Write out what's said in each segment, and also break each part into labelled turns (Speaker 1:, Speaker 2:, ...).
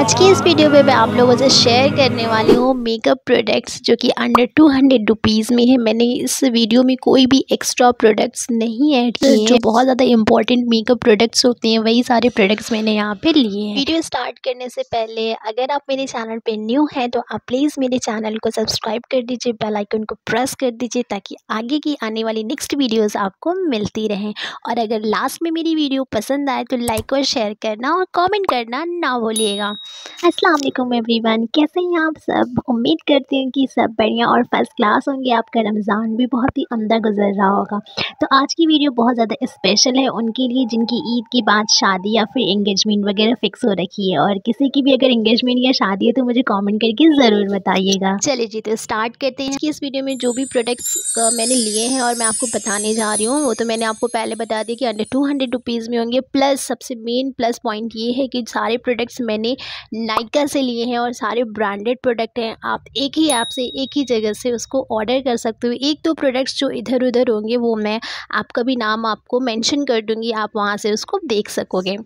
Speaker 1: आज की इस वीडियो में मैं आप लोगों से शेयर करने वाली हूँ मेकअप प्रोडक्ट्स जो कि अंडर 200 रुपीज़ में है। मैंने इस वीडियो में कोई भी एक्स्ट्रा प्रोडक्ट्स नहीं ऐड किए, जो बहुत ज़्यादा इंपॉर्टेंट मेकअप प्रोडक्ट्स होते हैं वही सारे प्रोडक्ट्स मैंने यहाँ पे लिए हैं। वीडियो स्टार्ट करने से पहले अगर आप मेरे चैनल पे न्यू हैं तो आप प्लीज़ मेरे चैनल को सब्सक्राइब कर दीजिए, बेल आइकन को प्रेस कर दीजिए ताकि आगे की आने वाली नेक्स्ट वीडियोज़ आपको मिलती रहें। और अगर लास्ट में मेरी वीडियो पसंद आए तो लाइक और शेयर करना और कमेंट करना ना भूलिएगा। अस्सलाम वालेकुम एवरीवन, कैसे हैं आप सब। उम्मीद करती हूँ कि सब बढ़िया और फर्स्ट क्लास होंगे। आपका रमज़ान भी बहुत ही अमदा गुजर रहा होगा। तो आज की वीडियो बहुत ज़्यादा स्पेशल है उनके लिए जिनकी ईद के बाद शादी या फिर एंगेजमेंट वगैरह फिक्स हो रखी है। और किसी की भी अगर एंगेजमेंट या शादी है तो मुझे कमेंट करके ज़रूर बताइएगा। चलिए जी, तो स्टार्ट करते हैं कि इस वीडियो में जो भी प्रोडक्ट्स मैंने लिए हैं और मैं आपको बताने जा रही हूँ वो तो मैंने आपको पहले बता दिया कि अंडर 200 रुपीज़ में होंगे। प्लस सबसे मेन प्लस पॉइंट ये है कि सारे प्रोडक्ट्स मैंने नायका से लिए हैं और सारे ब्रांडेड प्रोडक्ट हैं। आप एक ही ऐप से एक ही जगह से उसको ऑर्डर कर सकते हो। एक दो प्रोडक्ट्स जो इधर उधर होंगे वो मैं आपका भी नाम आपको मेंशन कर दूंगी, आप वहां से उसको देख सकोगे।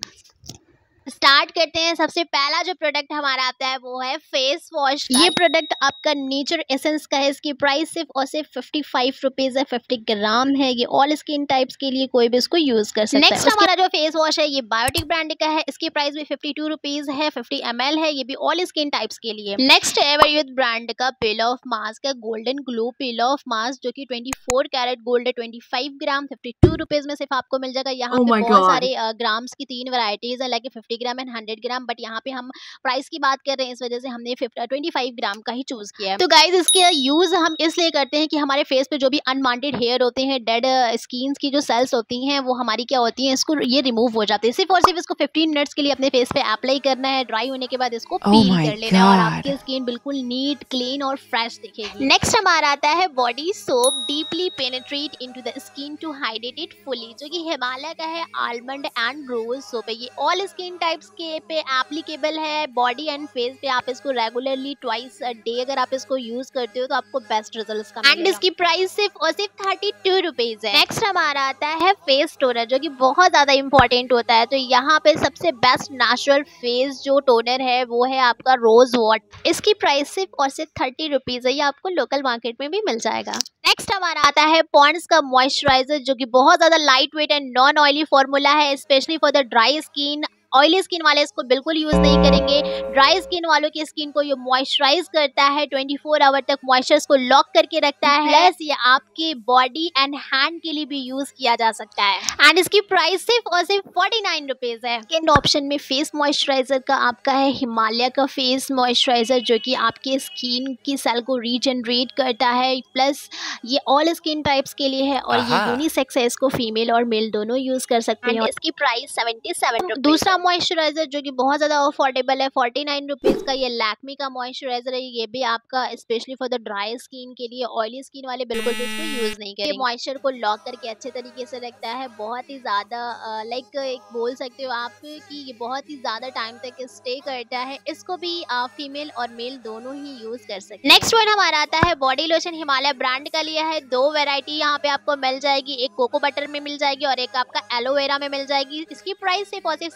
Speaker 1: स्टार्ट करते हैं। सबसे पहला जो प्रोडक्ट हमारा आता है वो है फेस वॉश। ये प्रोडक्ट आपका नेचर एसेंस का है। इसकी प्राइस सिर्फ और सिर्फ 55 रुपीज़ है। 50 ग्राम है। ये ऑल स्किन टाइप्स के लिए कोई भी इसको यूज कर सकता है। नेक्स्ट हमारा जो फेस वॉश है ये बायोटिक ब्रांड का है। इसकी प्राइस भी 52 रुपीज़ है। 50 ml है। ये भी ऑल स्किन टाइप्स के लिए। नेक्स्ट एवरयूथ ब्रांड का पील ऑफ मास्क है, golden glow peel off mask जो कि 24 कैरेट गोल्ड है। 25 ग्राम 52 रुपीज़ में सिर्फ आपको मिल जाएगा। यहाँ पे बहुत सारे ग्राम्स की 3 वैरायटीज है, like 50 gram and 100 gram, but यहाँ पे हम प्राइस की बात कर रहे हैं इस वजह से हमने 25 ग्राम का ही चूज किया है। तो गाइज इसके यूज हम इसलिए करते हैं कि हमारे फेस पे जो भी अनवांटेड हेयर होते हैं, डेड स्किन की जो सेल्स होती हैं वो हमारी क्या होती हैं, इसको ये रिमूव हो जाते हैं। सिर्फ और सिर्फ इसको 15 मिनट्स के लिए अपने फेस पे अप्लाई करना है। ड्राई होने के बाद इसको पील कर लेना है और आपकी स्किन बिल्कुल नीट क्लीन और फ्रेश दिखेगी। नेक्स्ट हमारा आता है body soap deeply penetrate into the skin to hydrate it fully, जो कि हिमालय का है आलमंड एंड रोज सोप है। ये ऑल स्किन टाइप्स के पे एप्लीकेबल है। बॉडी एंड फेस पे आप इसको रेगुलरली ट्वाइस अ डे अगर आप इसको यूज करते हो तो आपको बेस्ट रिजल्ट्स का मिलेगा। एंड इसकी प्राइस सिर्फ और सिर्फ 32 रुपीज़ है। नेक्स्ट हमारा आता है फेस टोनर जो कि बहुत ज्यादा इंपॉर्टेंट होता है। तो यहाँ पे सबसे बेस्ट नेचुरल फेस जो टोनर है वो है आपका रोज वाटर। इसकी प्राइस सिर्फ और सिर्फ 30 रुपीज़ है। ये आपको लोकल मार्केट में भी मिल जाएगा। नेक्स्ट हमारा आता है पॉन्ड्स का मॉइस्चराइजर जो कि बहुत ज्यादा light weight and non oily formula है, specially for the dry skin. Oily skin वाले इसको बिल्कुल यूज नहीं करेंगे। ड्राई स्किन वालों की स्किन को ये मॉइस्चराइज करता है, 24 आवर तक मॉइस्चर को लॉक करके रखता है। प्लस ये आपके बॉडी एंड हैंड के लिए भी यूज किया जा सकता है। एंड इसकी प्राइस सिर्फ और सिर्फ 49 रुपीज़ है। सेकंड ऑप्शन में फेस मॉइस्चराइजर का आपका है हिमालय का फेस मॉइस्चराइजर जो कि आपके स्किन की सेल को रीजनरेट करता है। प्लस ये ऑल स्किन टाइप्स के लिए है और ये यूनिसेक्स है, इसको फीमेल और मेल दोनों यूज कर सकते हैं। इसकी प्राइस 77 रुपीज़। दूसरा मॉइस्चराइजर जो कि बहुत ज्यादा अफोर्डेबल है, 49 रुपीज़ का, ये लैक्मी का मॉइस्चराइजर है। ये भी आपका specially for the dry skin के लिए। ऑयली स्किन वाले बिल्कुल भी इसको यूज नहीं करेंगे। ये मॉइस्चर को लॉक करके अच्छे तरीके से रखता है। बहुत ही ज्यादा लाइक एक बोल सकते हो आप कि ये बहुत ही ज्यादा टाइम तक स्टे करता है। इसको भी फीमेल और मेल दोनों ही यूज कर सकते हैं। नेक्स्ट वन हमारा आता है बॉडी लोशन। हिमालय ब्रांड का लिया है। 2 वेरायटी यहाँ पे आपको मिल जाएगी, एक कोको बटर में मिल जाएगी और एक आपका एलोवेरा में मिल जाएगी। इसकी प्राइस सिर्फ और सिर्फ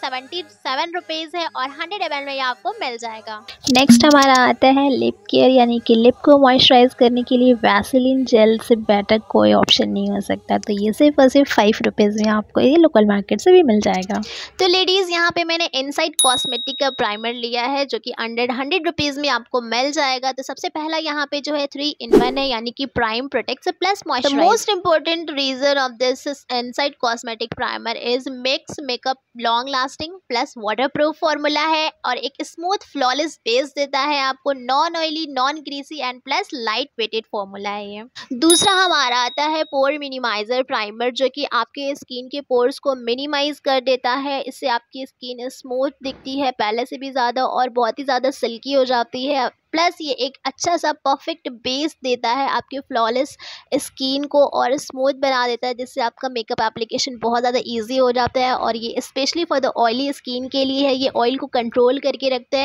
Speaker 1: 77 रुपीज़ है और 100 ml में ये आपको मिल जाएगा। नेक्स्ट हमारा आता है लिप केयर, यानी कि लिप को मॉइस्चराइज करने के लिए वैसलीन जेल से बेटर कोई ऑप्शन नहीं हो सकता। तो ये सिर्फ और सिर्फ 5 रुपीज़ में आपको ये लोकल मार्केट से भी मिल जाएगा। तो लेडीज़ यहाँ पे मैंने इनसाइड कॉस्मेटिक का प्राइमर लिया है जो कि अंडर 100 रुपीज़ में आपको मिल जाएगा। तो सबसे पहला यहाँ पे जो है 3 in 1 है, यानी कि prime protect plus moisturise. The most important reason of this inside cosmetic primer is makes makeup long lasting plus waterproof formula है और एक स्मूथ फ्लॉलेस बेस देता है आपको। Non oily, non greasy and plus light weighted formula है ये। दूसरा हमारा आता है पोर मिनिमाइजर प्राइमर जो कि आपके स्किन के पोर्स को मिनिमाइज कर देता है। इससे आपकी स्किन स्मूथ दिखती है पहले से भी ज़्यादा और बहुत ही ज़्यादा सिल्की हो जाती है। प्लस ये एक अच्छा सा परफेक्ट बेस देता है आपके फ्लॉलेस स्किन को और स्मूथ बना देता है, जिससे आपका मेकअप एप्लीकेशन बहुत ज़्यादा इजी हो जाता है। और ये specially for the oily skin के लिए है। ये ऑयल को कंट्रोल करके रखते हैं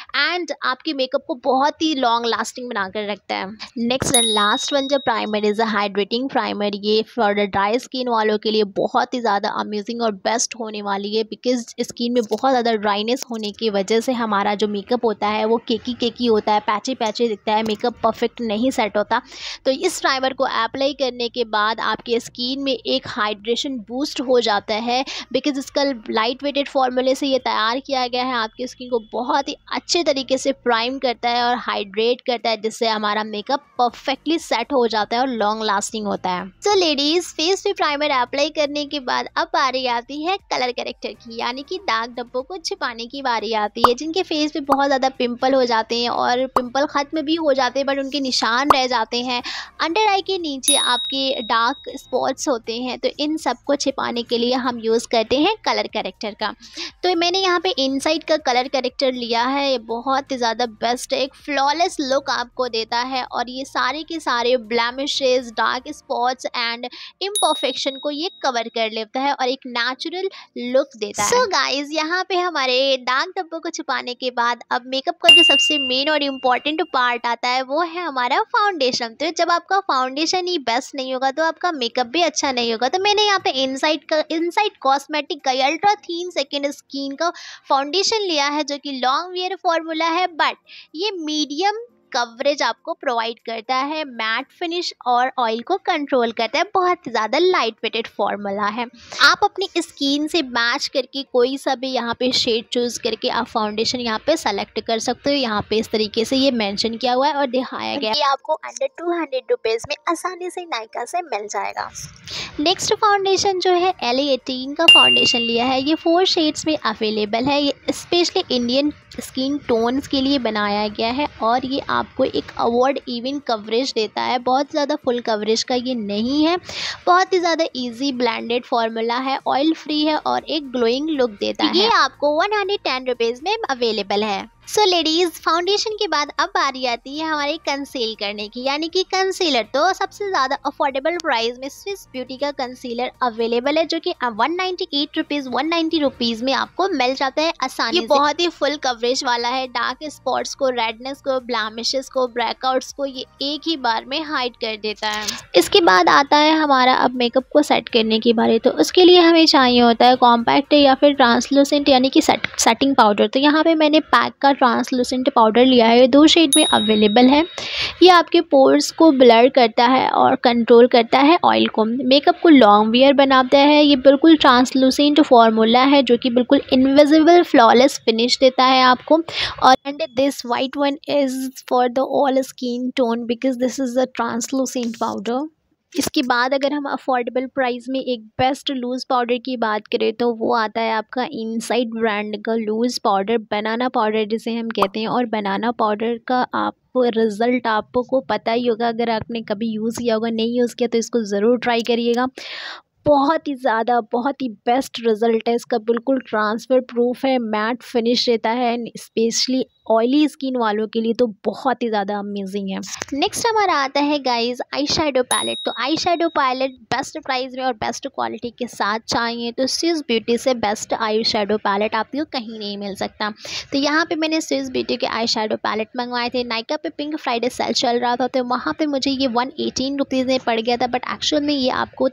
Speaker 1: एंड आपके मेकअप को बहुत ही लॉन्ग लास्टिंग बना कर रखता है। नेक्स्ट एंड लास्ट वन जो primer is a hydrating primer. ये फॉर द ड्राई स्किन वालों के लिए बहुत ही ज़्यादा अमेजिंग और बेस्ट होने वाली है, बिकॉज स्किन में बहुत ज़्यादा ड्राइनेस होने की वजह से हमारा जो मेकअप होता है वो केकी होता है, पैची पैची दिखता है, मेकअप परफेक्ट नहीं सेट होता। तो इस प्राइमर को अप्लाई करने के बाद आपके स्किन में एक हाइड्रेशन बूस्ट हो जाता है, बिकॉज इसका लाइट वेटेड फॉर्मूले से ये तैयार किया गया है। आपकी स्किन को बहुत ही अच्छे तरीके से प्राइम करता है और हाइड्रेट करता है, जिससे हमारा मेकअप परफेक्टली सेट हो जाता है और लॉन्ग लास्टिंग होता है। सो लेडीज, फेस पे प्राइमर अप्लाई करने के बाद अब बारी आती है कलर करेक्टर की, यानी कि दाग धब्बों को छिपाने की बारी आती है। जिनके फेस पे बहुत ज़्यादा पिंपल हो जाते हैं और पिंपल ख़त्म भी हो जाते हैं बट उनके निशान रह जाते हैं, अंडर आई के नीचे आपके डार्क स्पॉट्स होते हैं, तो इन सब को छिपाने के लिए हम यूज़ करते हैं कलर करेक्टर का। तो मैंने यहाँ पे इनसाइड का कलर करेक्टर लिया है। ये बहुत ही ज़्यादा बेस्ट है, एक फ्लॉलेस लुक आपको देता है और ये सारे के सारे blemishes, dark spots and imperfection को ये कवर कर लेता है और एक नेचुरल लुक देता है। सो गाइज, यहाँ पे हमारे दाग धब्बों को छुपाने के बाद अब मेकअप का जो सबसे मेन और इम्पॉर्टेंट पार्ट आता है वो है हमारा फाउंडेशन। तो जब आपका फाउंडेशन ही बेस्ट नहीं होगा तो आपका मेकअप भी अच्छा नहीं होगा। तो मैंने यहाँ पे इनसाइड कॉस्मेटिक का अल्ट्रा थीन सेकेंड स्किन का फाउंडेशन लिया है, जो कि लॉन्ग वियर फॉर्मूला है, बट ये मीडियम कवरेज आपको प्रोवाइड करता है, मैट फिनिश और ऑयल को कंट्रोल करता है। बहुत ही ज़्यादा लाइट वेटेड फॉर्मूला है। आप अपनी स्किन से मैच करके कोई सा भी यहाँ पे शेड चूज़ करके आप फाउंडेशन यहाँ पे सेलेक्ट कर सकते हो। यहाँ पे इस तरीके से ये मेंशन किया हुआ है और दिखाया गया है। ये आपको अंडर 200 रुपीज़ में आसानी से नायका से मिल जाएगा। नेक्स्ट फाउंडेशन जो है LA18 का फाउंडेशन लिया है। ये 4 शेड्स में अवेलेबल है। ये स्पेशली इंडियन स्किन टोन्स के लिए बनाया गया है और ये आपको एक अवॉर्ड इवन कवरेज देता है। बहुत ज़्यादा फुल कवरेज का ये नहीं है, बहुत ही ज़्यादा इजी ब्लेंडेड फॉर्मूला है, ऑयल फ्री है और एक ग्लोइंग लुक देता है। ये आपको 110 रुपीज़ में अवेलेबल है। सो लेडीज़, फाउंडेशन के बाद अब बारी आती है हमारे कंसील करने की, यानी कि कंसीलर। तो सबसे ज़्यादा अफोर्डेबल प्राइस में स्विस ब्यूटी का कंसीलर अवेलेबल है, जो कि 198 रुपीज़ 190 रुपीज़ में आपको मिल जाता है आसानी से। ये बहुत ही फुल कवरेज वाला है, डार्क स्पॉट्स को, रेडनेस को, ब्लैमिशेस को, ब्रेकआउट्स को ये एक ही बार में हाइड कर देता है। इसके बाद आता है हमारा अब मेकअप को सेट करने की बारी। तो उसके लिए हमें चाहिए होता है कॉम्पैक्ट या फिर ट्रांसलूसेंट यानी कि सेटिंग पाउडर। तो यहाँ पे मैंने पैक का ट्रांसलूसेंट पाउडर लिया है, 2 शेड में अवेलेबल है। ये आपके पोर्स को ब्लर करता है और कंट्रोल करता है ऑयल को, मेकअप को लॉन्ग वियर बनाता है। ये बिल्कुल ट्रांसलूसेंट फॉर्मूला है जो कि बिल्कुल इनविजिबल फ्लॉलेस फिनिश देता है आपको। और and this white one is for the all skin tone because this is a translucent powder. इसके बाद अगर हम अफोर्डेबल प्राइस में एक बेस्ट लूज़ पाउडर की बात करें तो वो आता है आपका इनसाइड ब्रांड का लूज़ पाउडर, बनाना पाउडर जिसे हम कहते हैं। और बनाना पाउडर का आप रिज़ल्ट आपको पता ही होगा, अगर आपने कभी यूज़ किया होगा, नहीं यूज़ किया तो इसको ज़रूर ट्राई करिएगा। बहुत ही ज़्यादा बहुत ही बेस्ट रिज़ल्ट है इसका, बिल्कुल ट्रांसफ़र प्रूफ है, मैट फिनिश रहता है, स्पेशली ऑयली स्किन वालों के लिए तो बहुत ही ज़्यादा अमेजिंग है। नेक्स्ट हमारा आता है गाइस आई शेडो पैलेट। तो eye shadow palette best price में और बेस्ट क्वालिटी के साथ चाहिए तो स्विस ब्यूटी से बेस्ट आई शेडो पैलेट आपको कहीं नहीं मिल सकता। तो यहाँ पे मैंने स्विस ब्यूटी के आई शेडो पैलेट मंगवाए थे। नायका पे पिंक फ्राइडे सेल चल रहा था तो वहाँ पे मुझे ये 118 रुपीज़ में पड़ गया था, बट एक्चुअल में ये आपको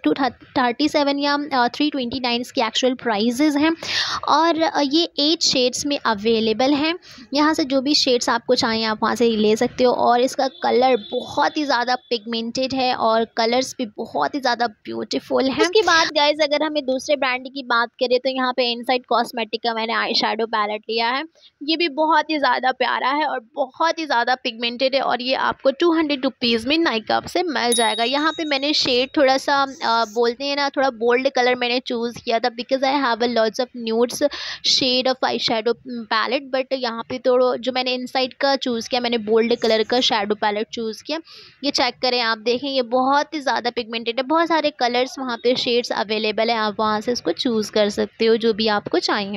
Speaker 1: 237 या 329 की एक्चुअल प्राइजेज़ हैं और ये 8 शेड्स में अवेलेबल हैं। यहाँ से जो भी शेड्स आपको चाहिए आप वहाँ से ले सकते हो। और इसका कलर बहुत ही ज़्यादा पिगमेंटेड है और कलर्स भी बहुत ही ज़्यादा ब्यूटीफुल है। उसके बाद गाइज अगर हमें दूसरे ब्रांड की बात करें तो यहाँ पे इनसाइड कॉस्मेटिक का मैंने आई शेडो पैलेट लिया है। ये भी बहुत ही ज़्यादा प्यारा है और बहुत ही ज़्यादा पिगमेंटेड है और ये आपको 200 रुपीज़ में नायका से मिल जाएगा। यहाँ पे मैंने शेड थोड़ा सा बोलते हैं ना, थोड़ा बोल्ड कलर मैंने चूज़ किया था because I have a lots of nudes shade of eye shadow palette, but यहाँ पे तो जो मैंने इनसाइड का चूज़ किया, मैंने बोल्ड कलर का शेडो पैलेट चूज़ किया। ये चेक करें, आप देखें ये बहुत ही ज़्यादा पिगमेंटेड है, बहुत सारे कलर्स वहाँ पे शेड्स अवेलेबल है, आप वहाँ से इसको चूज़ कर सकते हो जो भी आपको चाहिए।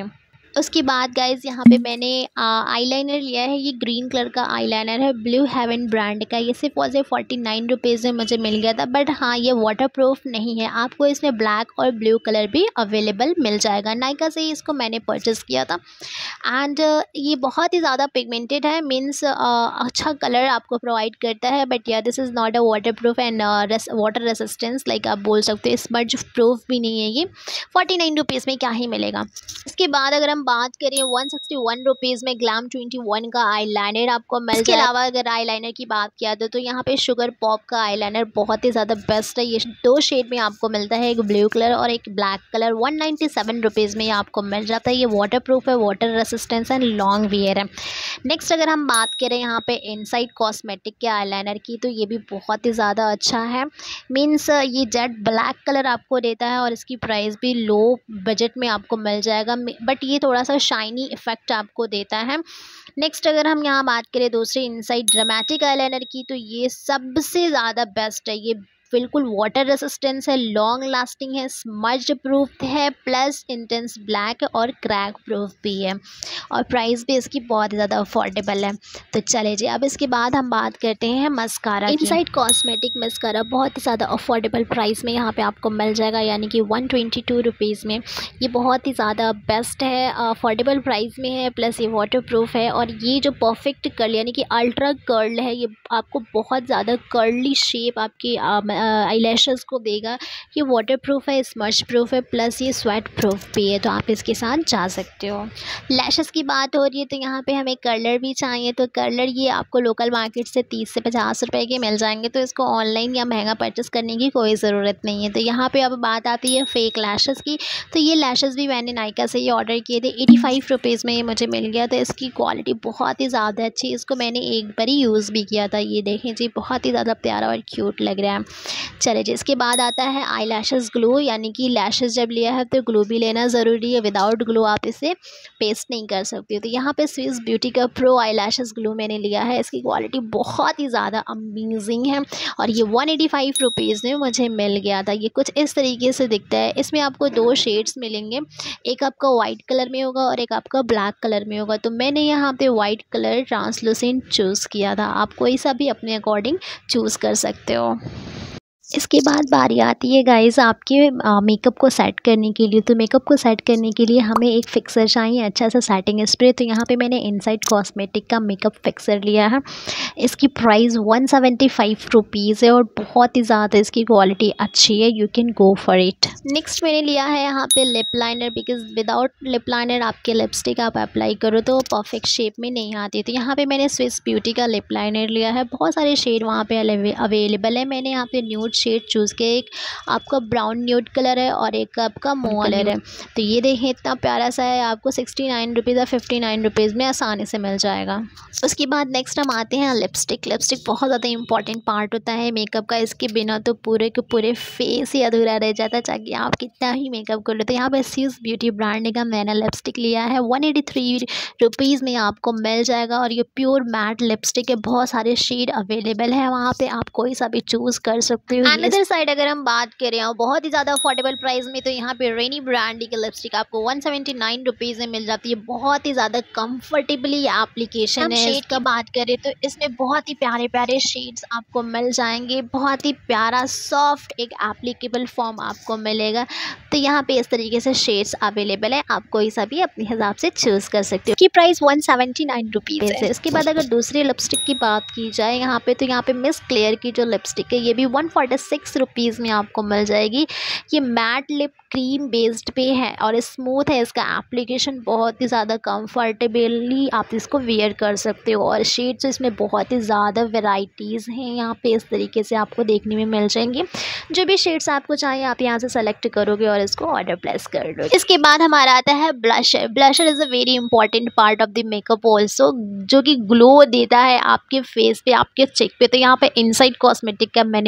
Speaker 1: उसके बाद गाइज़ यहाँ पे मैंने आईलाइनर लिया है। ये ग्रीन कलर का आईलाइनर है, ब्लू हेवन ब्रांड का। ये सिर्फ और सिर्फ 49 रुपीज़ में मुझे मिल गया था। बट हाँ, ये वाटरप्रूफ नहीं है, आपको इसमें ब्लैक और ब्लू कलर भी अवेलेबल मिल जाएगा। नायका से ही इसको मैंने परचेज़ किया था। एंड ये बहुत ही ज़्यादा पिगमेंटेड है, मीन्स अच्छा कलर आपको प्रोवाइड करता है। But yeah this is not a waterproof and water resistance, like आप बोल सकते हो स्मज प्रूफ भी नहीं है ये। 49 रुपीज़ में क्या ही मिलेगा। इसके बाद अगर हम बात करें 161 रुपीज़ में ग्लैम 21 का आईलाइनर आपको मिल जाए। इसके अलावा अगर आईलाइनर की बात किया तो यहाँ पे शुगर पॉप का आईलाइनर बहुत ही ज़्यादा बेस्ट है। ये 2 शेड में आपको मिलता है, एक ब्लू कलर और एक ब्लैक कलर। 197 रुपीज़ में ये आपको मिल जाता है। ये वाटर प्रूफ है, water resistance and long wear है। नेक्स्ट अगर हम बात करें यहाँ पे इनसाइड कॉस्मेटिक के आईलाइनर की, तो ये भी बहुत ही ज़्यादा अच्छा है। मीन्स ये जेट ब्लैक कलर आपको देता है और इसकी प्राइस भी लो बजट में आपको मिल जाएगा। बट ये थोड़ा सा शाइनी इफेक्ट आपको देता है। नेक्स्ट अगर हम यहाँ बात करें दूसरे इनसाइड ड्रामेटिक आईलाइनर की, तो ये सबसे ज़्यादा बेस्ट है। ये बिल्कुल वाटर रेसिस्टेंस है, लॉन्ग लास्टिंग है, स्मज प्रूफ है, प्लस इंटेंस ब्लैक है और क्रैक प्रूफ भी है। और प्राइस भी इसकी बहुत ही ज़्यादा अफोर्डेबल है। तो चले जी, अब इसके बाद हम बात करते हैं मस्कारा की। इनसाइड कॉस्मेटिक मस्कारा बहुत ही ज़्यादा अफोर्डेबल प्राइस में यहाँ पे आपको मिल जाएगा, यानी कि 122 रुपीज़ में। ये बहुत ही ज़्यादा बेस्ट है, अफोर्डेबल प्राइस में है, प्लस ये वाटर प्रूफ है। और ये जो परफेक्ट कर्ल यानी कि अल्ट्रा कर्ल है, ये आपको बहुत ज़्यादा कर्ली शेप आपकी आईलैशेस को देगा। ये वाटर प्रूफ है, स्मज प्रूफ है, प्लस ये स्वेट प्रूफ भी है, तो आप इसके साथ जा सकते हो। लैशेस की बात हो रही है तो यहाँ पे हमें कर्लर भी चाहिए, तो कर्लर ये आपको लोकल मार्केट से 30 से 50 रुपए के मिल जाएंगे, तो इसको ऑनलाइन या महंगा परचेस करने की कोई ज़रूरत नहीं है। तो यहाँ पे अब बात आती है फेक लैशेस की, तो ये लैशेस भी मैंने नायका से ही ऑर्डर किए थे। 85 रुपीज़ में ये मुझे मिल गया। तो इसकी क्वालिटी बहुत ही ज़्यादा अच्छी, इसको मैंने एक बार ही यूज़ भी किया था। ये देखें जी, बहुत ही ज़्यादा प्यारा और क्यूट लग रहा है। चले जी, इसके बाद आता है आई लैशेज़ ग्लो, यानी कि लैशेज़ जब लिया है तो ग्लो भी लेना ज़रूरी है। विदाउट ग्लो आप इसे पेस्ट नहीं कर सकते हो। तो यहाँ पे स्विस ब्यूटी का प्रो आई लैशेज़ ग्लो मैंने लिया है। इसकी क्वालिटी बहुत ही ज़्यादा अमेजिंग है और ये 185 रुपीज़ में मुझे मिल गया था। ये कुछ इस तरीके से दिखता है। इसमें आपको 2 शेड्स मिलेंगे, एक आपका वाइट कलर में होगा और एक आपका ब्लैक कलर में होगा। तो मैंने यहाँ पे वाइट कलर ट्रांसलूसेंट चूज़ किया था। आप कोई सा भी अपने अकॉर्डिंग चूज़ कर सकते हो। इसके बाद बारी आती है गाइज़ आपके मेकअप को सेट करने के लिए। तो मेकअप को सेट करने के लिए हमें एक फिक्सर चाहिए, अच्छा सा सेटिंग स्प्रे। तो यहाँ पे मैंने इनसाइड कॉस्मेटिक का मेकअप फिक्सर लिया है। इसकी प्राइस 175 रुपीज़ है और बहुत ही ज़्यादा इसकी क्वालिटी अच्छी है, you can go for it. Next मैंने लिया है यहाँ पे lip liner, because without lip liner आपके लिपस्टिक आप अप्लाई करो तो परफेक्ट शेप में नहीं आती। तो यहाँ पे मैंने स्विस ब्यूटी का लिप लाइनर लिया है। बहुत सारे शेड वहाँ पे अवेलेबल है। मैंने यहाँ पे न्यूड शेड चूज़ किया, एक आपका ब्राउन न्यूड कलर है और एक आपका मूव कलर है। तो ये देखें, इतना प्यारा सा है, आपको 69 रुपीज़ या 59 रुपीज़ में आसानी से मिल जाएगा। उसके बाद नेक्स्ट हम आते हैं लिपस्टिक। लिपस्टिक बहुत ज़्यादा इंपॉर्टेंट पार्ट होता है मेकअप का। इसके बिना तो पूरे के पूरे फेस ही अधूरा रह जाता है, चाहे आप कितना ही मेकअप कर लो। तो यहाँ पे स्विस ब्यूटी ब्रांड का मैंने लिपस्टिक लिया है। 183 रुपीज़ में आपको मिल जाएगा और ये प्योर मैट लिपस्टिक है। बहुत सारे शेड अवेलेबल है वहाँ पे, आप कोई सा भी चूज़ कर सकते हो। अनदर साइड अगर हम बात करें और बहुत ही ज़्यादा अफोर्डेबल प्राइस में, तो यहाँ पे रेनी ब्रांड की लिपस्टिक आपको 179 रुपीज़ में मिल जाती है। बहुत ही ज़्यादा कंफर्टेबली एप्लीकेशन है। शेड का बात करें तो इसमें बहुत ही प्यारे प्यारे शेड्स आपको मिल जाएंगे। बहुत ही प्यारा सॉफ्ट एक एप्लीकेबल फॉर्म आपको मिलेगा। तो यहाँ पे इस तरीके से शेड्स अवेलेबल है, आप कोई सा भी अपने हिसाब से चूज़ कर सकते हो। की प्राइस 179 रुपीज़ है। इसके बाद अगर दूसरी लिपस्टिक की बात की जाए यहाँ पे, तो यहाँ पे मिस क्लेयर की जो लिपस्टिक है ये भी 146 रुपीज़ में आपको मिल जाएगी। ये मैट लिप क्रीम बेस्ड पे है और स्मूथ है। इसका एप्लीकेशन बहुत ही ज़्यादा कंफर्टेबली आप इसको वेयर कर सकते हो और शेड्स इसमें बहुत ही ज़्यादा वेराइटीज़ हैं। यहाँ पे इस तरीके से आपको देखने में मिल जाएंगे। जो भी शेड्स आपको चाहिए आप यहाँ से सेलेक्ट करोगे और इसको ऑर्डर प्लेस कर लो। इसके बाद हमारा आता है blusher. Blusher is a very important part of the makeup also, जो कि ग्लो देता है आपके फेस पे, आपके चेक पे। तो यहाँ पे इनसाइड कॉस्मेटिक का मैंने ब्लशर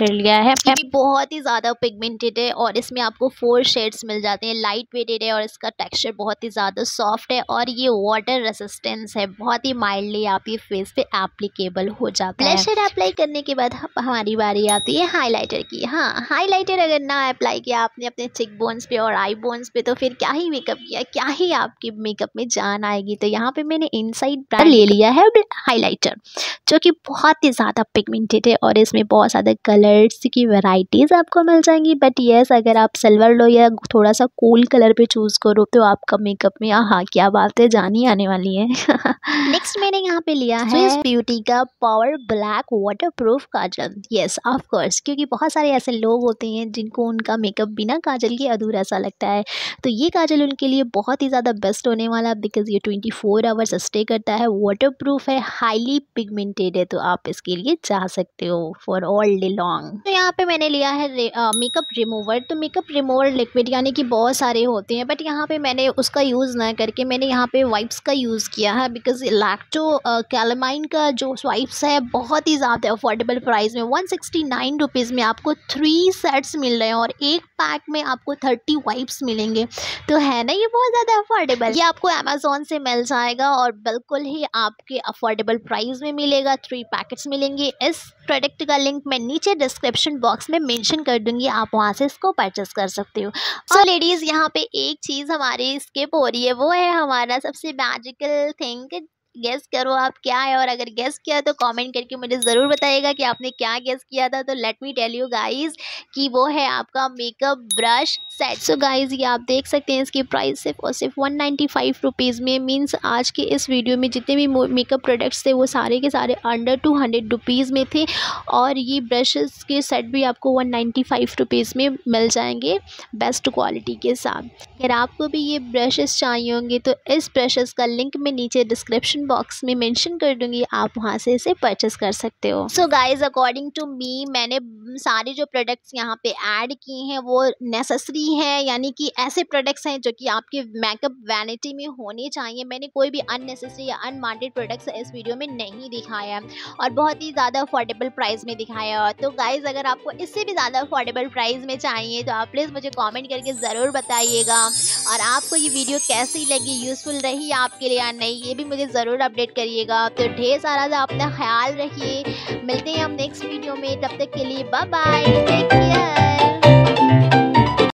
Speaker 1: शेड लिया है। ये भी बहुत ही ज़्यादा पिगमेंटेड है और इसमें आपको 4 शेड्स मिल जाते हैं। लाइट वेटेड है और इसका टेक्सचर बहुत ही ज़्यादा सॉफ्ट है और ये वाटर रेसिस्टेंस है, बहुत ही माइल्डली आप ये फेस पे एप्लीकेबल हो जाता है। ब्लश शेड अप्लाई करने के बाद हमारी बारी आती है हाइलाइटर की। हाँ, हाइलाइटर अगर ना अप्लाई किया आपने अपने चिक बोन्स पे और आई बोन्स पे तो फिर क्या ही मेकअप किया, क्या ही आपकी मेकअप में जान आएगी। तो यहाँ पे मैंने इनसाइड ब्रांड ले लिया है हाइलाइटर, जो कि बहुत ही ज़्यादा पिगमेंटेड है और इसमें बहुत ज़्यादा कलर्स की वैरायटीज़ आपको मिल जाएंगी। बट यस, अगर आप सिल्वर लो या थोड़ा सा कूल कलर पे चूज़ करो तो आपका मेकअप में हाँ क्या बात है जान ही आने वाली है। नेक्स्ट मैंने यहाँ पे लिया है स्विस ब्यूटी का power black waterproof kajal. Yes of course, क्योंकि बहुत सारे ऐसे लोग होते हैं जिनको उनका मेकअप बिना काजल के अधूरा सा लगता है, तो ये काजल उनके लिए बहुत ही ज़्यादा बेस्ट होने वाला, बिकॉज ये 24 आवर्स स्टे करता है, वाटरप्रूफ है, हाईली पिगमेंटेड है, तो आप इसके लिए जा सकते हो फॉर ऑल डे लॉन्ग। तो यहाँ पे मैंने लिया है मेकअप रिमूवर। तो मेकअप रिमूवर लिक्विड यानी कि बहुत सारे होते हैं, बट यहाँ पे मैंने उसका यूज़ ना करके मैंने यहाँ पे वाइप्स का यूज़ किया है, बिकॉज लैक्टो कैलामाइन का जो वाइप्स है बहुत ही ज़्यादा अफोर्डेबल प्राइस में 169 रुपीज़ में आपको 3 सेट्स मिल रहे हैं और एक पैक में आपको 30 वाइप्स मिलेंगे। तो है ना ये बहुत ज़्यादा अफोर्डेबल। ये आपको अमेजोन से मिल जाएगा और बिल्कुल ही आपके अफोर्डेबल प्राइस में मिलेगा। 3 पैकेट्स मिलेंगे। इस प्रोडक्ट का लिंक मैं नीचे डिस्क्रिप्शन बॉक्स में मेंशन कर दूंगी, आप वहां से इसको परचेस कर सकते हो। सो लेडीज़, यहाँ पे एक चीज़ हमारी स्किप हो रही है, वो है हमारा सबसे मैजिकल थिंग। गेस करो आप क्या है, और अगर गेस किया तो कमेंट करके मुझे ज़रूर बताइएगा कि आपने क्या गेस किया था। तो let me tell you guys कि वो है आपका makeup brush set. So guys, ये आप देख सकते हैं इसकी प्राइस सिर्फ और सिर्फ 195 रुपीज़ में। मीन्स आज के इस वीडियो में जितने भी मेकअप प्रोडक्ट्स थे वो सारे के सारे अंडर 200 रुपीज़ में थे, और ये ब्रशेस के सेट भी आपको 195 रुपीज़ में मिल जाएंगे बेस्ट क्वालिटी के साथ। अगर आपको भी ये ब्रशेस चाहिए होंगे तो इस ब्रशेस का लिंक मैं नीचे डिस्क्रिप्शन बॉक्स में मेंशन कर दूंगी, आप वहां से इसे परचेस कर सकते हो। So guys, according to me मैंने सारे जो प्रोडक्ट्स यहाँ पे ऐड किए हैं वो नेसेसरी है, यानी कि ऐसे प्रोडक्ट्स हैं जो कि आपके मेकअप वैनिटी में होने चाहिए। मैंने कोई भी अननेसेसरी या अनवांटेड प्रोडक्ट्स इस वीडियो में नहीं दिखाया और बहुत ही ज़्यादा अफोर्डेबल प्राइस में दिखाया। तो गाइज, अगर आपको इससे भी ज़्यादा अफोर्डेबल प्राइस में चाहिए तो आप प्लीज़ मुझे कॉमेंट करके ज़रूर बताइएगा, और आपको ये वीडियो कैसी लगी, यूज़फुल रही आपके लिए या नहीं, ये भी मुझे ज़रूर अपडेट करिएगा। तो ढेर सारा अपना ख्याल रखिए, मिलते हैं हम नेक्स्ट वीडियो में, तब तक के लिए बाय बाय।